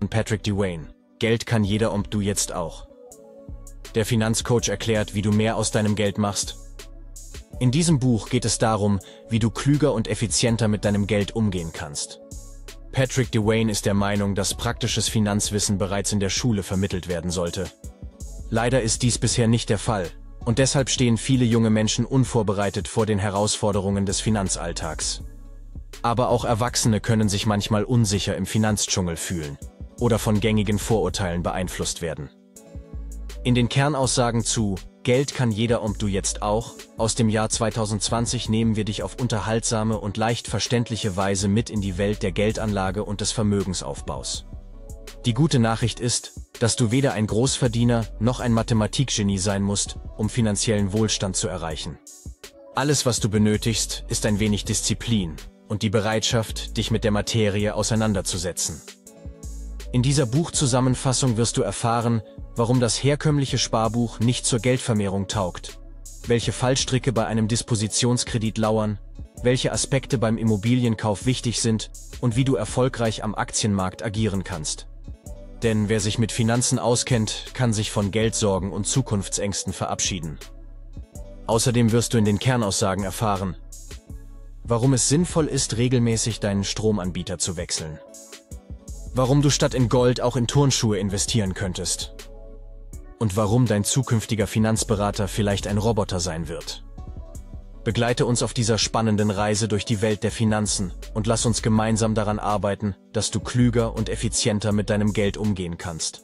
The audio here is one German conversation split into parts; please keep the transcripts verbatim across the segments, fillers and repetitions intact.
Experten Patrick Dewayne. Geld kann jeder und du jetzt auch. Der Finanzcoach erklärt, wie du mehr aus deinem Geld machst. In diesem Buch geht es darum, wie du klüger und effizienter mit deinem Geld umgehen kannst. Patrick Dewayne ist der Meinung, dass praktisches Finanzwissen bereits in der Schule vermittelt werden sollte. Leider ist dies bisher nicht der Fall, und deshalb stehen viele junge Menschen unvorbereitet vor den Herausforderungen des Finanzalltags. Aber auch Erwachsene können sich manchmal unsicher im Finanzdschungel fühlen oder von gängigen Vorurteilen beeinflusst werden. In den Kernaussagen zu Geld kann jeder und du jetzt auch aus dem Jahr zweitausendzwanzig nehmen wir dich auf unterhaltsame und leicht verständliche Weise mit in die Welt der Geldanlage und des Vermögensaufbaus. Die gute Nachricht ist, dass du weder ein Großverdiener noch ein Mathematikgenie sein musst, um finanziellen Wohlstand zu erreichen. Alles, was du benötigst, ist ein wenig Disziplin und die Bereitschaft, dich mit der Materie auseinanderzusetzen. In dieser Buchzusammenfassung wirst du erfahren, warum das herkömmliche Sparbuch nicht zur Geldvermehrung taugt, welche Fallstricke bei einem Dispositionskredit lauern, welche Aspekte beim Immobilienkauf wichtig sind und wie du erfolgreich am Aktienmarkt agieren kannst. Denn wer sich mit Finanzen auskennt, kann sich von Geldsorgen und Zukunftsängsten verabschieden. Außerdem wirst du in den Kernaussagen erfahren, warum es sinnvoll ist, regelmäßig deinen Stromanbieter zu wechseln. Warum du statt in Gold auch in Turnschuhe investieren könntest. Und warum dein zukünftiger Finanzberater vielleicht ein Roboter sein wird. Begleite uns auf dieser spannenden Reise durch die Welt der Finanzen und lass uns gemeinsam daran arbeiten, dass du klüger und effizienter mit deinem Geld umgehen kannst.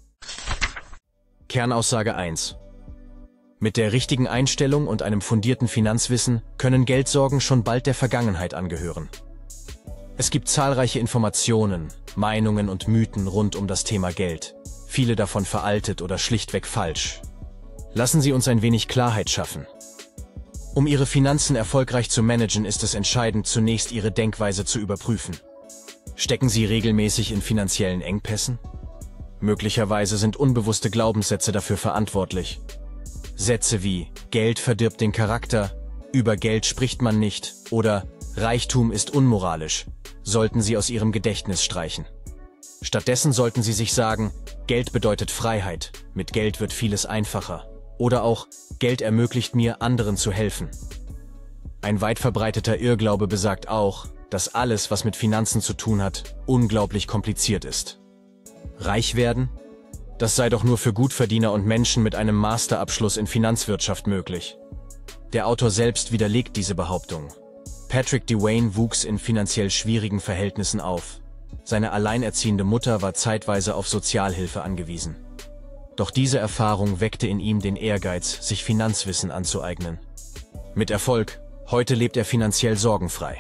Kernaussage eins. Mit der richtigen Einstellung und einem fundierten Finanzwissen können Geldsorgen schon bald der Vergangenheit angehören. Es gibt zahlreiche Informationen, Meinungen und Mythen rund um das Thema Geld, viele davon veraltet oder schlichtweg falsch. Lassen Sie uns ein wenig Klarheit schaffen. Um Ihre Finanzen erfolgreich zu managen, ist es entscheidend, zunächst Ihre Denkweise zu überprüfen. Stecken Sie regelmäßig in finanziellen Engpässen? Möglicherweise sind unbewusste Glaubenssätze dafür verantwortlich. Sätze wie „Geld verdirbt den Charakter", „Über Geld spricht man nicht" oder „Reichtum ist unmoralisch" sollten Sie aus Ihrem Gedächtnis streichen. Stattdessen sollten Sie sich sagen, Geld bedeutet Freiheit, mit Geld wird vieles einfacher. Oder auch, Geld ermöglicht mir, anderen zu helfen. Ein weit verbreiteter Irrglaube besagt auch, dass alles, was mit Finanzen zu tun hat, unglaublich kompliziert ist. Reich werden? Das sei doch nur für Gutverdiener und Menschen mit einem Masterabschluss in Finanzwirtschaft möglich. Der Autor selbst widerlegt diese Behauptung. Patrick Dewayne wuchs in finanziell schwierigen Verhältnissen auf. Seine alleinerziehende Mutter war zeitweise auf Sozialhilfe angewiesen. Doch diese Erfahrung weckte in ihm den Ehrgeiz, sich Finanzwissen anzueignen. Mit Erfolg, heute lebt er finanziell sorgenfrei.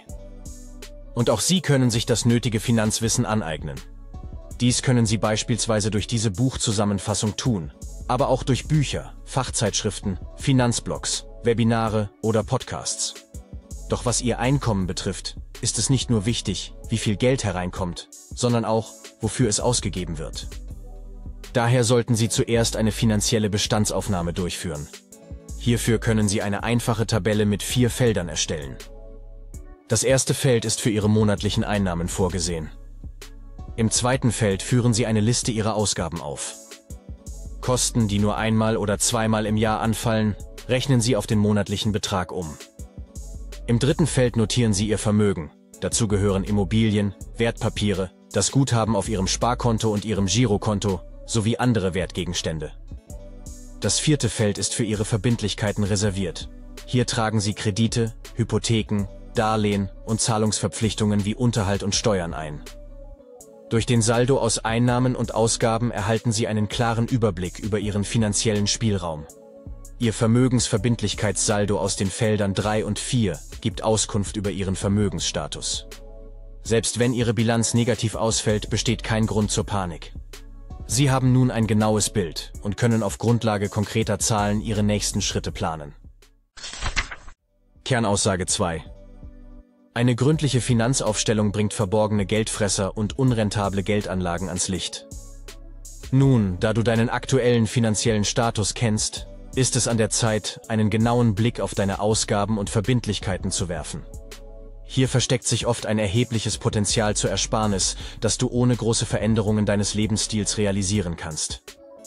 Und auch Sie können sich das nötige Finanzwissen aneignen. Dies können Sie beispielsweise durch diese Buchzusammenfassung tun, aber auch durch Bücher, Fachzeitschriften, Finanzblogs, Webinare oder Podcasts. Doch was Ihr Einkommen betrifft, ist es nicht nur wichtig, wie viel Geld hereinkommt, sondern auch, wofür es ausgegeben wird. Daher sollten Sie zuerst eine finanzielle Bestandsaufnahme durchführen. Hierfür können Sie eine einfache Tabelle mit vier Feldern erstellen. Das erste Feld ist für Ihre monatlichen Einnahmen vorgesehen. Im zweiten Feld führen Sie eine Liste Ihrer Ausgaben auf. Kosten, die nur einmal oder zweimal im Jahr anfallen, rechnen Sie auf den monatlichen Betrag um. Im dritten Feld notieren Sie Ihr Vermögen. Dazu gehören Immobilien, Wertpapiere, das Guthaben auf Ihrem Sparkonto und Ihrem Girokonto sowie andere Wertgegenstände. Das vierte Feld ist für Ihre Verbindlichkeiten reserviert. Hier tragen Sie Kredite, Hypotheken, Darlehen und Zahlungsverpflichtungen wie Unterhalt und Steuern ein. Durch den Saldo aus Einnahmen und Ausgaben erhalten Sie einen klaren Überblick über Ihren finanziellen Spielraum. Ihr Vermögensverbindlichkeitssaldo aus den Feldern drei und vier gibt Auskunft über Ihren Vermögensstatus. Selbst wenn Ihre Bilanz negativ ausfällt, besteht kein Grund zur Panik. Sie haben nun ein genaues Bild und können auf Grundlage konkreter Zahlen Ihre nächsten Schritte planen. Kernaussage zwei. Eine gründliche Finanzaufstellung bringt verborgene Geldfresser und unrentable Geldanlagen ans Licht. Nun, da du deinen aktuellen finanziellen Status kennst, ist es an der Zeit, einen genauen Blick auf deine Ausgaben und Verbindlichkeiten zu werfen. Hier versteckt sich oft ein erhebliches Potenzial zur Ersparnis, das du ohne große Veränderungen deines Lebensstils realisieren kannst.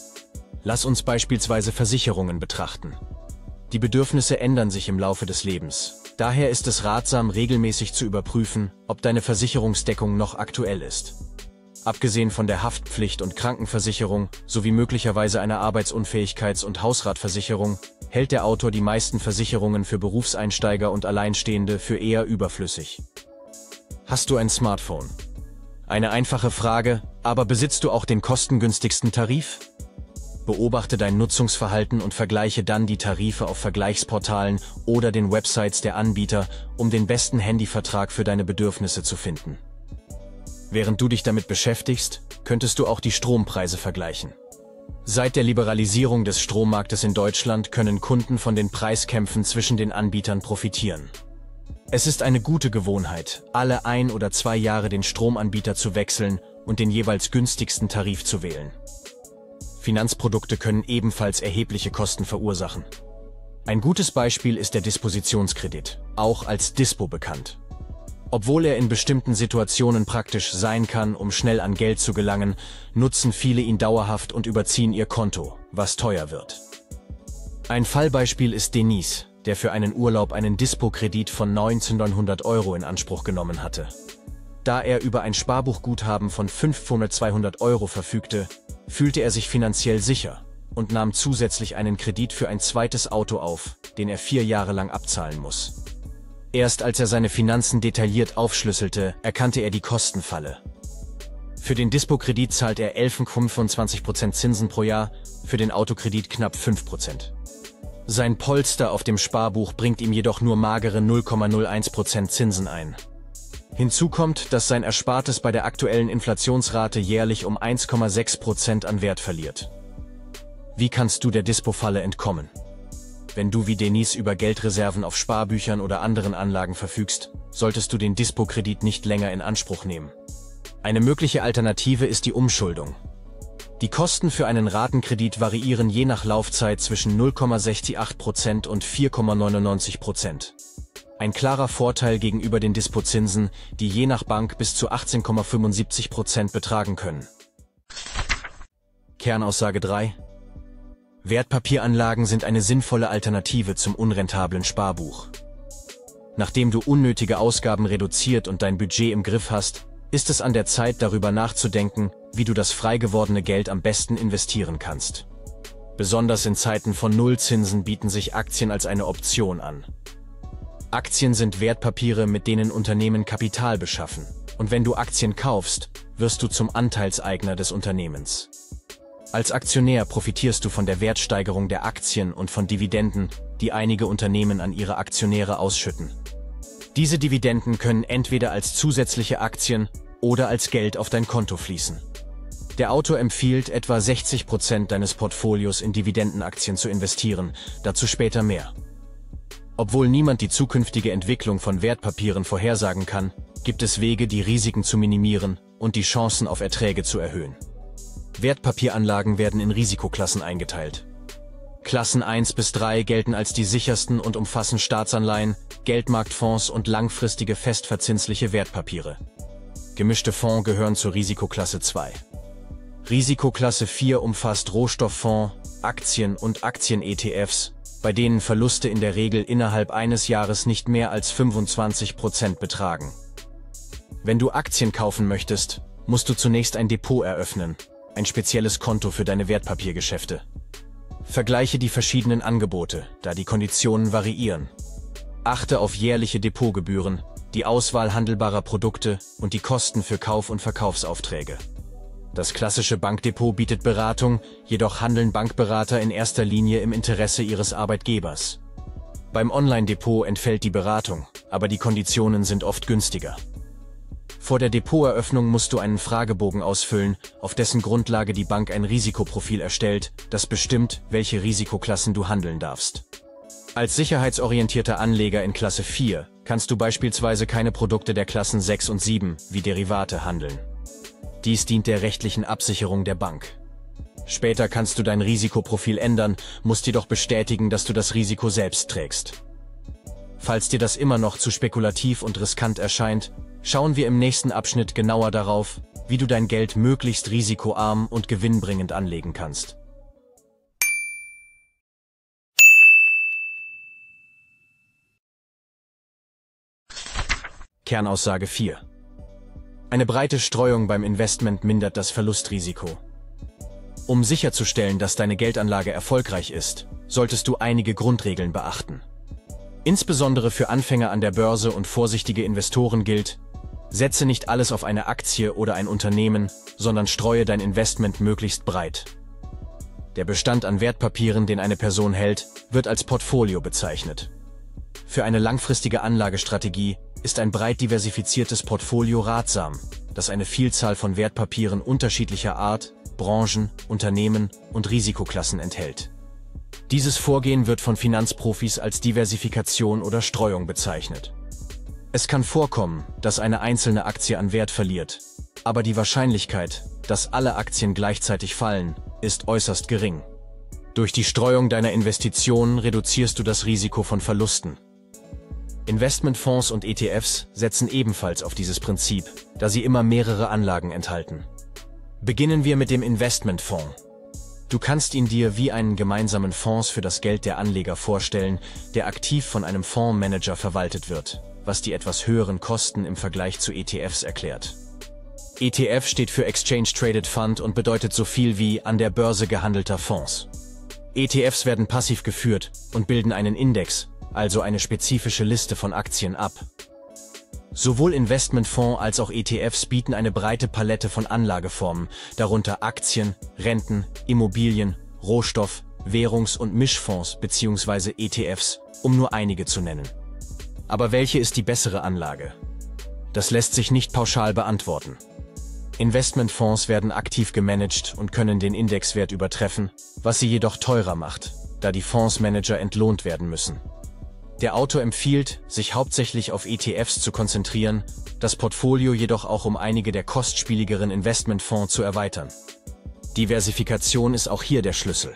Lass uns beispielsweise Versicherungen betrachten. Die Bedürfnisse ändern sich im Laufe des Lebens. Daher ist es ratsam, regelmäßig zu überprüfen, ob deine Versicherungsdeckung noch aktuell ist. Abgesehen von der Haftpflicht- und Krankenversicherung sowie möglicherweise einer Arbeitsunfähigkeits- und Hausratversicherung hält der Autor die meisten Versicherungen für Berufseinsteiger und Alleinstehende für eher überflüssig. Hast du ein Smartphone? Eine einfache Frage, aber besitzt du auch den kostengünstigsten Tarif? Beobachte dein Nutzungsverhalten und vergleiche dann die Tarife auf Vergleichsportalen oder den Websites der Anbieter, um den besten Handyvertrag für deine Bedürfnisse zu finden. Während du dich damit beschäftigst, könntest du auch die Strompreise vergleichen. Seit der Liberalisierung des Strommarktes in Deutschland können Kunden von den Preiskämpfen zwischen den Anbietern profitieren. Es ist eine gute Gewohnheit, alle ein oder zwei Jahre den Stromanbieter zu wechseln und den jeweils günstigsten Tarif zu wählen. Finanzprodukte können ebenfalls erhebliche Kosten verursachen. Ein gutes Beispiel ist der Dispositionskredit, auch als Dispo bekannt. Obwohl er in bestimmten Situationen praktisch sein kann, um schnell an Geld zu gelangen, nutzen viele ihn dauerhaft und überziehen ihr Konto, was teuer wird. Ein Fallbeispiel ist Denise, der für einen Urlaub einen Dispo-Kredit von neunzehnhundert Euro in Anspruch genommen hatte. Da er über ein Sparbuchguthaben von fünfhundert bis zweihundert Euro verfügte, fühlte er sich finanziell sicher und nahm zusätzlich einen Kredit für ein zweites Auto auf, den er vier Jahre lang abzahlen muss. Erst als er seine Finanzen detailliert aufschlüsselte, erkannte er die Kostenfalle. Für den Dispo-Kredit zahlt er elf Komma fünfundzwanzig Prozent Zinsen pro Jahr, für den Autokredit knapp fünf Prozent. Sein Polster auf dem Sparbuch bringt ihm jedoch nur magere null Komma null eins Prozent Zinsen ein. Hinzu kommt, dass sein Erspartes bei der aktuellen Inflationsrate jährlich um eins Komma sechs Prozent an Wert verliert. Wie kannst du der Dispo-Falle entkommen? Wenn du wie Denise über Geldreserven auf Sparbüchern oder anderen Anlagen verfügst, solltest du den Dispo-Kredit nicht länger in Anspruch nehmen. Eine mögliche Alternative ist die Umschuldung. Die Kosten für einen Ratenkredit variieren je nach Laufzeit zwischen null Komma achtundsiebzig Prozent und vier Komma neunundneunzig Prozent. Ein klarer Vorteil gegenüber den Dispozinsen, die je nach Bank bis zu achtzehn Komma fünfundsiebzig Prozent betragen können. Kernaussage drei. Wertpapieranlagen sind eine sinnvolle Alternative zum unrentablen Sparbuch. Nachdem du unnötige Ausgaben reduziert und dein Budget im Griff hast, ist es an der Zeit, darüber nachzudenken, wie du das frei gewordene Geld am besten investieren kannst. Besonders in Zeiten von Nullzinsen bieten sich Aktien als eine Option an. Aktien sind Wertpapiere, mit denen Unternehmen Kapital beschaffen. Und wenn du Aktien kaufst, wirst du zum Anteilseigner des Unternehmens. Als Aktionär profitierst du von der Wertsteigerung der Aktien und von Dividenden, die einige Unternehmen an ihre Aktionäre ausschütten. Diese Dividenden können entweder als zusätzliche Aktien oder als Geld auf dein Konto fließen. Der Autor empfiehlt, etwa sechzig Prozent deines Portfolios in Dividendenaktien zu investieren, dazu später mehr. Obwohl niemand die zukünftige Entwicklung von Wertpapieren vorhersagen kann, gibt es Wege, die Risiken zu minimieren und die Chancen auf Erträge zu erhöhen. Wertpapieranlagen werden in Risikoklassen eingeteilt. Klassen eins bis drei gelten als die sichersten und umfassen Staatsanleihen, Geldmarktfonds und langfristige festverzinsliche Wertpapiere. Gemischte Fonds gehören zur Risikoklasse zwei. Risikoklasse vier umfasst Rohstofffonds, Aktien und Aktien-E T Fs, bei denen Verluste in der Regel innerhalb eines Jahres nicht mehr als fünfundzwanzig Prozent betragen. Wenn du Aktien kaufen möchtest, musst du zunächst ein Depot eröffnen, ein spezielles Konto für deine Wertpapiergeschäfte. Vergleiche die verschiedenen Angebote, da die Konditionen variieren. Achte auf jährliche Depotgebühren, die Auswahl handelbarer Produkte und die Kosten für Kauf- und Verkaufsaufträge. Das klassische Bankdepot bietet Beratung, jedoch handeln Bankberater in erster Linie im Interesse ihres Arbeitgebers. Beim Online-Depot entfällt die Beratung, aber die Konditionen sind oft günstiger. Vor der Depoteröffnung musst du einen Fragebogen ausfüllen, auf dessen Grundlage die Bank ein Risikoprofil erstellt, das bestimmt, welche Risikoklassen du handeln darfst. Als sicherheitsorientierter Anleger in Klasse vier kannst du beispielsweise keine Produkte der Klassen sechs und sieben wie Derivate handeln. Dies dient der rechtlichen Absicherung der Bank. Später kannst du dein Risikoprofil ändern, musst jedoch bestätigen, dass du das Risiko selbst trägst. Falls dir das immer noch zu spekulativ und riskant erscheint, schauen wir im nächsten Abschnitt genauer darauf, wie du dein Geld möglichst risikoarm und gewinnbringend anlegen kannst. Kernaussage vier. Eine breite Streuung beim Investment mindert das Verlustrisiko. Um sicherzustellen, dass deine Geldanlage erfolgreich ist, solltest du einige Grundregeln beachten. Insbesondere für Anfänger an der Börse und vorsichtige Investoren gilt: Setze nicht alles auf eine Aktie oder ein Unternehmen, sondern streue dein Investment möglichst breit. Der Bestand an Wertpapieren, den eine Person hält, wird als Portfolio bezeichnet. Für eine langfristige Anlagestrategie ist ein breit diversifiziertes Portfolio ratsam, das eine Vielzahl von Wertpapieren unterschiedlicher Art, Branchen, Unternehmen und Risikoklassen enthält. Dieses Vorgehen wird von Finanzprofis als Diversifikation oder Streuung bezeichnet. Es kann vorkommen, dass eine einzelne Aktie an Wert verliert, aber die Wahrscheinlichkeit, dass alle Aktien gleichzeitig fallen, ist äußerst gering. Durch die Streuung deiner Investitionen reduzierst du das Risiko von Verlusten. Investmentfonds und E T Fs setzen ebenfalls auf dieses Prinzip, da sie immer mehrere Anlagen enthalten. Beginnen wir mit dem Investmentfonds. Du kannst ihn dir wie einen gemeinsamen Fonds für das Geld der Anleger vorstellen, der aktiv von einem Fondsmanager verwaltet wird, was die etwas höheren Kosten im Vergleich zu E T Fs erklärt. E T F steht für Exchange Traded Fund und bedeutet so viel wie an der Börse gehandelter Fonds. E T Fs werden passiv geführt und bilden einen Index, also eine spezifische Liste von Aktien ab. Sowohl Investmentfonds als auch E T Fs bieten eine breite Palette von Anlageformen, darunter Aktien, Renten, Immobilien, Rohstoff-, Währungs- und Mischfonds bzw. E T Fs, um nur einige zu nennen. Aber welche ist die bessere Anlage? Das lässt sich nicht pauschal beantworten. Investmentfonds werden aktiv gemanagt und können den Indexwert übertreffen, was sie jedoch teurer macht, da die Fondsmanager entlohnt werden müssen. Der Autor empfiehlt, sich hauptsächlich auf E T Fs zu konzentrieren, das Portfolio jedoch auch um einige der kostspieligeren Investmentfonds zu erweitern. Diversifikation ist auch hier der Schlüssel.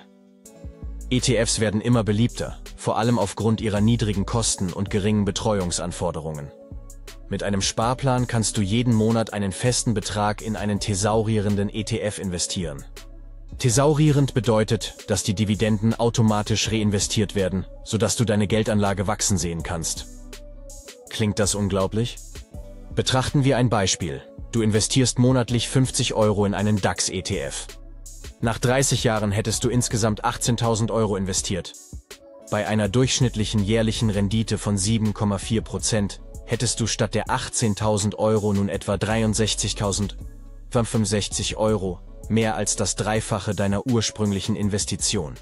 E T Fs werden immer beliebter, vor allem aufgrund ihrer niedrigen Kosten und geringen Betreuungsanforderungen. Mit einem Sparplan kannst du jeden Monat einen festen Betrag in einen thesaurierenden E T F investieren. Thesaurierend bedeutet, dass die Dividenden automatisch reinvestiert werden, sodass du deine Geldanlage wachsen sehen kannst. Klingt das unglaublich? Betrachten wir ein Beispiel. Du investierst monatlich fünfzig Euro in einen DAX-E T F. Nach dreißig Jahren hättest du insgesamt achtzehntausend Euro investiert. Bei einer durchschnittlichen jährlichen Rendite von sieben Komma vier Prozent hättest du statt der achtzehntausend Euro nun etwa dreiundsechzigtausendfünfundsechzig Euro, mehr als das Dreifache deiner ursprünglichen Investition.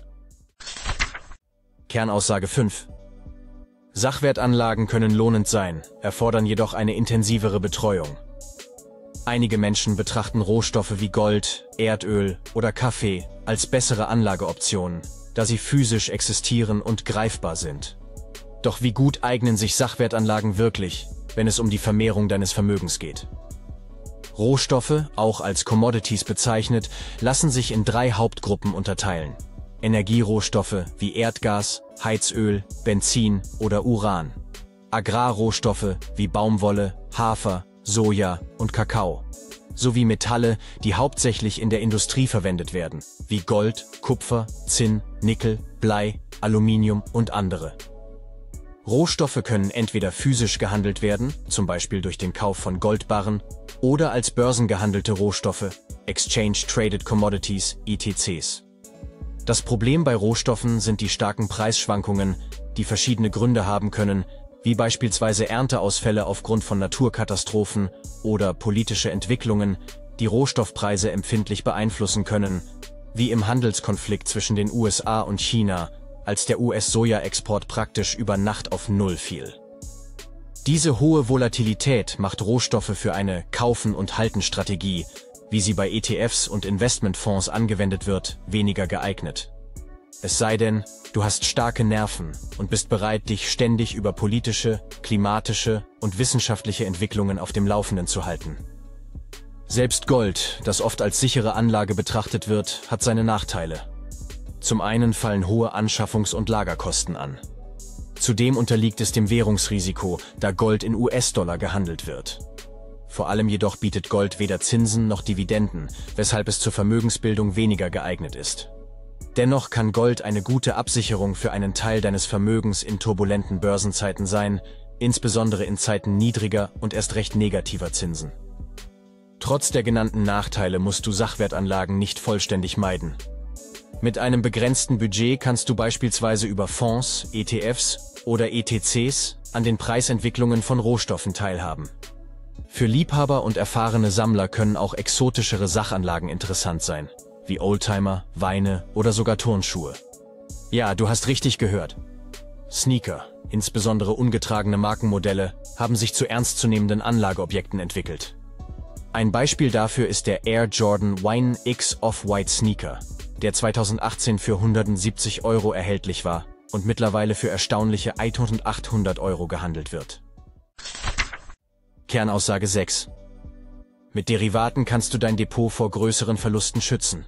Kernaussage fünf. Sachwertanlagen können lohnend sein, erfordern jedoch eine intensivere Betreuung. Einige Menschen betrachten Rohstoffe wie Gold, Erdöl oder Kaffee als bessere Anlageoptionen, da sie physisch existieren und greifbar sind. Doch wie gut eignen sich Sachwertanlagen wirklich, wenn es um die Vermehrung deines Vermögens geht? Rohstoffe, auch als Commodities bezeichnet, lassen sich in drei Hauptgruppen unterteilen. Energierohstoffe wie Erdgas, Heizöl, Benzin oder Uran. Agrarrohstoffe wie Baumwolle, Hafer, Soja und Kakao. Sowie Metalle, die hauptsächlich in der Industrie verwendet werden, wie Gold, Kupfer, Zinn, Nickel, Blei, Aluminium und andere. Rohstoffe können entweder physisch gehandelt werden, zum Beispiel durch den Kauf von Goldbarren, oder als börsengehandelte Rohstoffe, Exchange Traded Commodities, E T Cs. Das Problem bei Rohstoffen sind die starken Preisschwankungen, die verschiedene Gründe haben können, wie beispielsweise Ernteausfälle aufgrund von Naturkatastrophen oder politische Entwicklungen, die Rohstoffpreise empfindlich beeinflussen können, wie im Handelskonflikt zwischen den U S A und China, als der U S-Soja-Export praktisch über Nacht auf Null fiel. Diese hohe Volatilität macht Rohstoffe für eine Kaufen-und-Halten-Strategie, wie sie bei E T Fs und Investmentfonds angewendet wird, weniger geeignet. Es sei denn, du hast starke Nerven und bist bereit, dich ständig über politische, klimatische und wissenschaftliche Entwicklungen auf dem Laufenden zu halten. Selbst Gold, das oft als sichere Anlage betrachtet wird, hat seine Nachteile. Zum einen fallen hohe Anschaffungs- und Lagerkosten an. Zudem unterliegt es dem Währungsrisiko, da Gold in U S-Dollar gehandelt wird. Vor allem jedoch bietet Gold weder Zinsen noch Dividenden, weshalb es zur Vermögensbildung weniger geeignet ist. Dennoch kann Gold eine gute Absicherung für einen Teil deines Vermögens in turbulenten Börsenzeiten sein, insbesondere in Zeiten niedriger und erst recht negativer Zinsen. Trotz der genannten Nachteile musst du Sachwertanlagen nicht vollständig meiden. Mit einem begrenzten Budget kannst du beispielsweise über Fonds, E T Fs oder E T Cs an den Preisentwicklungen von Rohstoffen teilhaben. Für Liebhaber und erfahrene Sammler können auch exotischere Sachanlagen interessant sein, wie Oldtimer, Weine oder sogar Turnschuhe. Ja, du hast richtig gehört. Sneaker, insbesondere ungetragene Markenmodelle, haben sich zu ernstzunehmenden Anlageobjekten entwickelt. Ein Beispiel dafür ist der Air Jordan One X Off-White Sneaker, der zweitausendachtzehn für hundertsiebzig Euro erhältlich war und mittlerweile für erstaunliche eintausendachthundert Euro gehandelt wird. Kernaussage sechs. Mit Derivaten kannst du dein Depot vor größeren Verlusten schützen.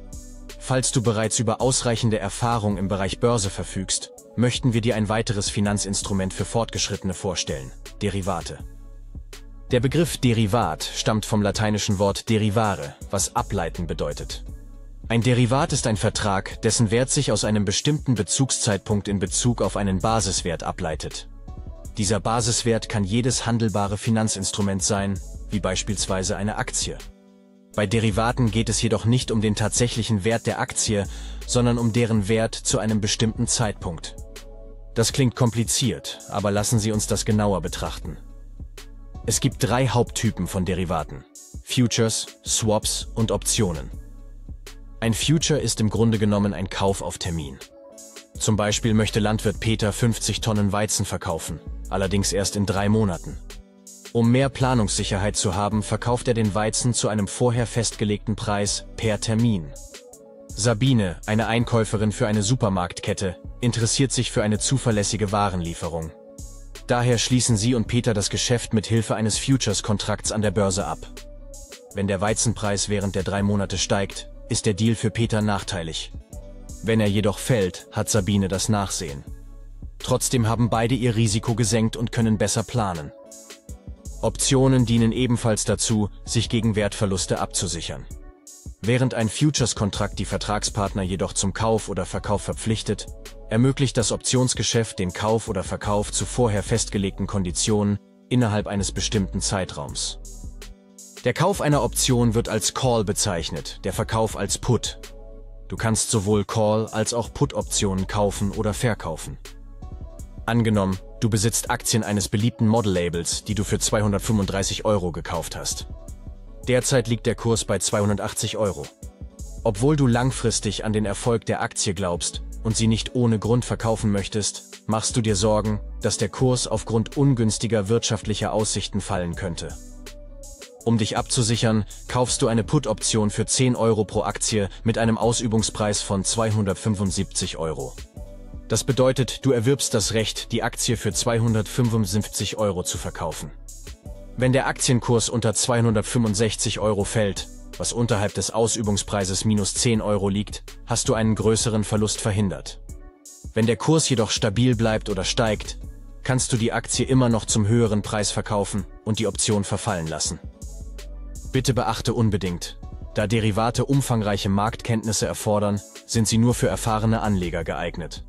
Falls du bereits über ausreichende Erfahrung im Bereich Börse verfügst, möchten wir dir ein weiteres Finanzinstrument für Fortgeschrittene vorstellen: Derivate. Der Begriff Derivat stammt vom lateinischen Wort derivare, was ableiten bedeutet. Ein Derivat ist ein Vertrag, dessen Wert sich aus einem bestimmten Bezugszeitpunkt in Bezug auf einen Basiswert ableitet. Dieser Basiswert kann jedes handelbare Finanzinstrument sein, wie beispielsweise eine Aktie. Bei Derivaten geht es jedoch nicht um den tatsächlichen Wert der Aktie, sondern um deren Wert zu einem bestimmten Zeitpunkt. Das klingt kompliziert, aber lassen Sie uns das genauer betrachten. Es gibt drei Haupttypen von Derivaten: Futures, Swaps und Optionen. Ein Future ist im Grunde genommen ein Kauf auf Termin. Zum Beispiel möchte Landwirt Peter fünfzig Tonnen Weizen verkaufen, allerdings erst in drei Monaten. Um mehr Planungssicherheit zu haben, verkauft er den Weizen zu einem vorher festgelegten Preis per Termin. Sabine, eine Einkäuferin für eine Supermarktkette, interessiert sich für eine zuverlässige Warenlieferung. Daher schließen sie und Peter das Geschäft mit Hilfe eines Futures-Kontrakts an der Börse ab. Wenn der Weizenpreis während der drei Monate steigt, ist der Deal für Peter nachteilig. Wenn er jedoch fällt, hat Sabine das Nachsehen. Trotzdem haben beide ihr Risiko gesenkt und können besser planen. Optionen dienen ebenfalls dazu, sich gegen Wertverluste abzusichern. Während ein Futures-Kontrakt die Vertragspartner jedoch zum Kauf oder Verkauf verpflichtet, ermöglicht das Optionsgeschäft den Kauf oder Verkauf zu vorher festgelegten Konditionen innerhalb eines bestimmten Zeitraums. Der Kauf einer Option wird als Call bezeichnet, der Verkauf als Put. Du kannst sowohl Call- als auch Put-Optionen kaufen oder verkaufen. Angenommen, du besitzt Aktien eines beliebten Model-Labels, die du für zweihundertfünfunddreißig Euro gekauft hast. Derzeit liegt der Kurs bei zweihundertachtzig Euro. Obwohl du langfristig an den Erfolg der Aktie glaubst und sie nicht ohne Grund verkaufen möchtest, machst du dir Sorgen, dass der Kurs aufgrund ungünstiger wirtschaftlicher Aussichten fallen könnte. Um dich abzusichern, kaufst du eine Put-Option für zehn Euro pro Aktie mit einem Ausübungspreis von zweihundertfünfundsiebzig Euro. Das bedeutet, du erwirbst das Recht, die Aktie für zweihundertfünfundsiebzig Euro zu verkaufen. Wenn der Aktienkurs unter zweihundertfünfundsechzig Euro fällt, was unterhalb des Ausübungspreises minus zehn Euro liegt, hast du einen größeren Verlust verhindert. Wenn der Kurs jedoch stabil bleibt oder steigt, kannst du die Aktie immer noch zum höheren Preis verkaufen und die Option verfallen lassen. Bitte beachte unbedingt, da Derivate umfangreiche Marktkenntnisse erfordern, sind sie nur für erfahrene Anleger geeignet.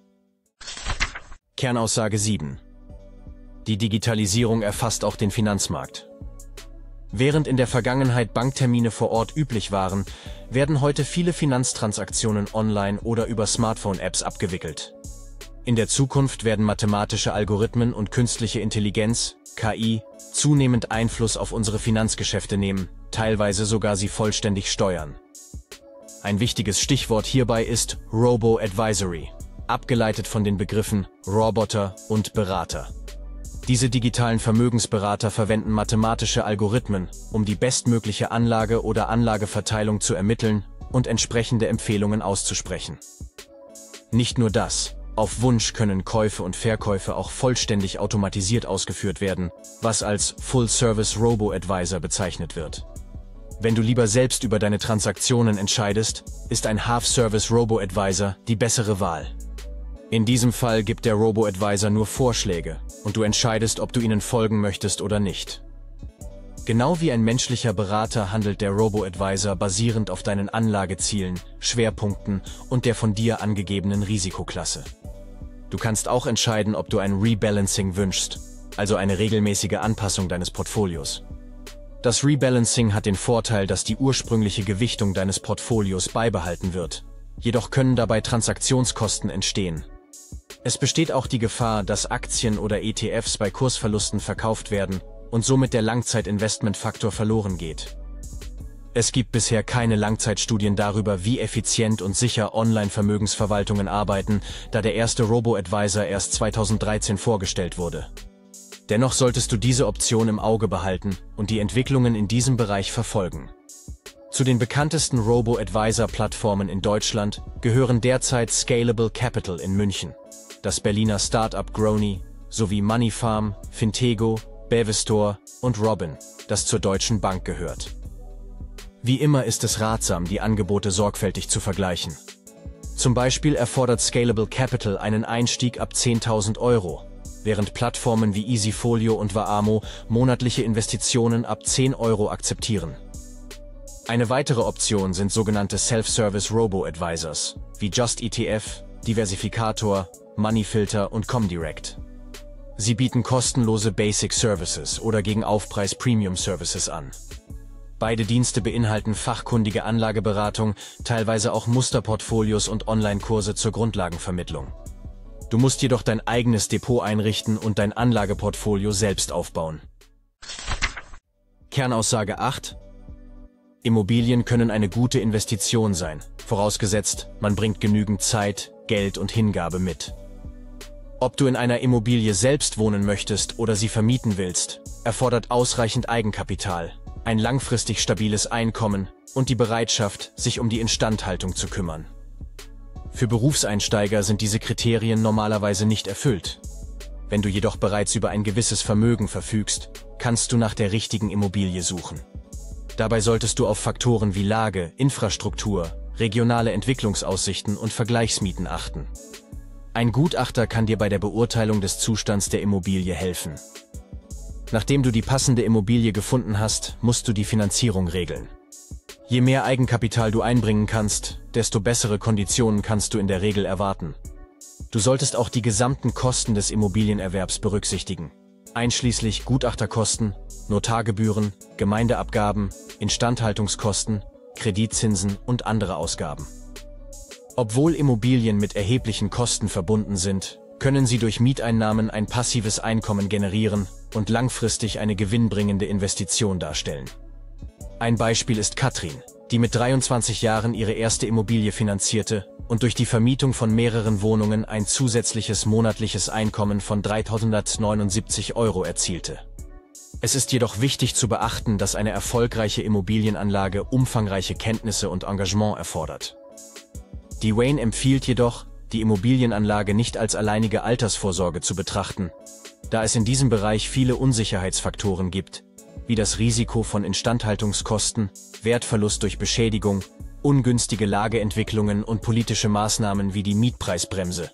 Kernaussage sieben. Die Digitalisierung erfasst auch den Finanzmarkt. Während in der Vergangenheit Banktermine vor Ort üblich waren, werden heute viele Finanztransaktionen online oder über Smartphone-Apps abgewickelt. In der Zukunft werden mathematische Algorithmen und künstliche Intelligenz, K I, zunehmend Einfluss auf unsere Finanzgeschäfte nehmen, teilweise sogar sie vollständig steuern. Ein wichtiges Stichwort hierbei ist Robo-Advisory, abgeleitet von den Begriffen Roboter und Berater. Diese digitalen Vermögensberater verwenden mathematische Algorithmen, um die bestmögliche Anlage oder Anlageverteilung zu ermitteln und entsprechende Empfehlungen auszusprechen. Nicht nur das. Auf Wunsch können Käufe und Verkäufe auch vollständig automatisiert ausgeführt werden, was als Full-Service Robo-Advisor bezeichnet wird. Wenn du lieber selbst über deine Transaktionen entscheidest, ist ein Half-Service Robo-Advisor die bessere Wahl. In diesem Fall gibt der Robo-Advisor nur Vorschläge und du entscheidest, ob du ihnen folgen möchtest oder nicht. Genau wie ein menschlicher Berater handelt der Robo-Advisor basierend auf deinen Anlagezielen, Schwerpunkten und der von dir angegebenen Risikoklasse. Du kannst auch entscheiden, ob du ein Rebalancing wünschst, also eine regelmäßige Anpassung deines Portfolios. Das Rebalancing hat den Vorteil, dass die ursprüngliche Gewichtung deines Portfolios beibehalten wird. Jedoch können dabei Transaktionskosten entstehen. Es besteht auch die Gefahr, dass Aktien oder E T Fs bei Kursverlusten verkauft werden und somit der Langzeitinvestmentfaktor verloren geht. Es gibt bisher keine Langzeitstudien darüber, wie effizient und sicher Online-Vermögensverwaltungen arbeiten, da der erste Robo-Advisor erst zweitausenddreizehn vorgestellt wurde. Dennoch solltest du diese Option im Auge behalten und die Entwicklungen in diesem Bereich verfolgen. Zu den bekanntesten Robo-Advisor-Plattformen in Deutschland gehören derzeit Scalable Capital in München, das Berliner Startup Grony sowie Moneyfarm, Fintego, Bevestor und Robin, das zur Deutschen Bank gehört. Wie immer ist es ratsam, die Angebote sorgfältig zu vergleichen. Zum Beispiel erfordert Scalable Capital einen Einstieg ab zehntausend Euro, während Plattformen wie Easyfolio und Vaamo monatliche Investitionen ab zehn Euro akzeptieren. Eine weitere Option sind sogenannte Self-Service Robo-Advisors, wie Just E T F, Diversificator, Moneyfilter und Comdirect. Sie bieten kostenlose Basic Services oder gegen Aufpreis Premium Services an. Beide Dienste beinhalten fachkundige Anlageberatung, teilweise auch Musterportfolios und Online-Kurse zur Grundlagenvermittlung. Du musst jedoch dein eigenes Depot einrichten und dein Anlageportfolio selbst aufbauen. Kernaussage acht. Immobilien können eine gute Investition sein, vorausgesetzt, man bringt genügend Zeit, Geld und Hingabe mit. Ob du in einer Immobilie selbst wohnen möchtest oder sie vermieten willst, erfordert ausreichend Eigenkapital, ein langfristig stabiles Einkommen und die Bereitschaft, sich um die Instandhaltung zu kümmern. Für Berufseinsteiger sind diese Kriterien normalerweise nicht erfüllt. Wenn du jedoch bereits über ein gewisses Vermögen verfügst, kannst du nach der richtigen Immobilie suchen. Dabei solltest du auf Faktoren wie Lage, Infrastruktur, regionale Entwicklungsaussichten und Vergleichsmieten achten. Ein Gutachter kann dir bei der Beurteilung des Zustands der Immobilie helfen. Nachdem du die passende Immobilie gefunden hast, musst du die Finanzierung regeln. Je mehr Eigenkapital du einbringen kannst, desto bessere Konditionen kannst du in der Regel erwarten. Du solltest auch die gesamten Kosten des Immobilienerwerbs berücksichtigen, einschließlich Gutachterkosten, Notargebühren, Gemeindeabgaben, Instandhaltungskosten, Kreditzinsen und andere Ausgaben. Obwohl Immobilien mit erheblichen Kosten verbunden sind, können sie durch Mieteinnahmen ein passives Einkommen generieren und langfristig eine gewinnbringende Investition darstellen. Ein Beispiel ist Katrin, die mit dreiundzwanzig Jahren ihre erste Immobilie finanzierte und durch die Vermietung von mehreren Wohnungen ein zusätzliches monatliches Einkommen von dreitausendneunundsiebzig Euro erzielte. Es ist jedoch wichtig zu beachten, dass eine erfolgreiche Immobilienanlage umfangreiche Kenntnisse und Engagement erfordert. Dwayne empfiehlt jedoch, die Immobilienanlage nicht als alleinige Altersvorsorge zu betrachten, da es in diesem Bereich viele Unsicherheitsfaktoren gibt, wie das Risiko von Instandhaltungskosten, Wertverlust durch Beschädigung, ungünstige Lageentwicklungen und politische Maßnahmen wie die Mietpreisbremse.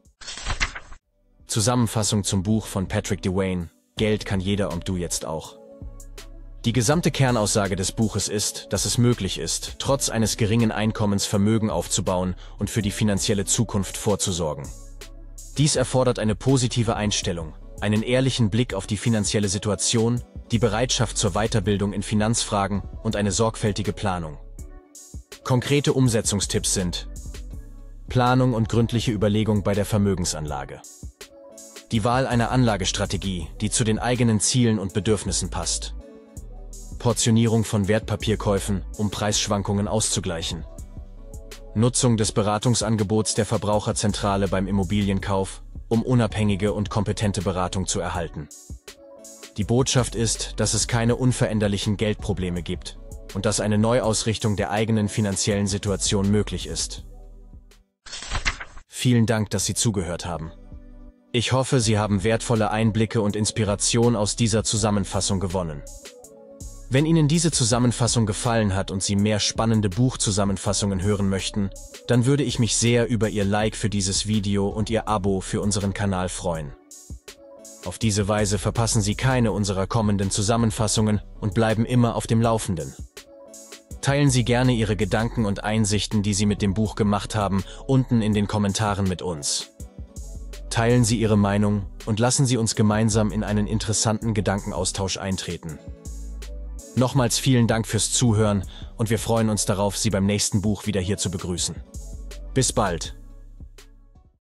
Zusammenfassung zum Buch von Patrick Dwayne: Geld kann jeder und du jetzt auch. Die gesamte Kernaussage des Buches ist, dass es möglich ist, trotz eines geringen Einkommens Vermögen aufzubauen und für die finanzielle Zukunft vorzusorgen. Dies erfordert eine positive Einstellung, einen ehrlichen Blick auf die finanzielle Situation, die Bereitschaft zur Weiterbildung in Finanzfragen und eine sorgfältige Planung. Konkrete Umsetzungstipps sind: Planung und gründliche Überlegung bei der Vermögensanlage. Die Wahl einer Anlagestrategie, die zu den eigenen Zielen und Bedürfnissen passt. Portionierung von Wertpapierkäufen, um Preisschwankungen auszugleichen. Nutzung des Beratungsangebots der Verbraucherzentrale beim Immobilienkauf, um unabhängige und kompetente Beratung zu erhalten. Die Botschaft ist, dass es keine unveränderlichen Geldprobleme gibt und dass eine Neuausrichtung der eigenen finanziellen Situation möglich ist. Vielen Dank, dass Sie zugehört haben. Ich hoffe, Sie haben wertvolle Einblicke und Inspiration aus dieser Zusammenfassung gewonnen. Wenn Ihnen diese Zusammenfassung gefallen hat und Sie mehr spannende Buchzusammenfassungen hören möchten, dann würde ich mich sehr über Ihr Like für dieses Video und Ihr Abo für unseren Kanal freuen. Auf diese Weise verpassen Sie keine unserer kommenden Zusammenfassungen und bleiben immer auf dem Laufenden. Teilen Sie gerne Ihre Gedanken und Einsichten, die Sie mit dem Buch gemacht haben, unten in den Kommentaren mit uns. Teilen Sie Ihre Meinung und lassen Sie uns gemeinsam in einen interessanten Gedankenaustausch eintreten. Nochmals vielen Dank fürs Zuhören und wir freuen uns darauf, Sie beim nächsten Buch wieder hier zu begrüßen. Bis bald!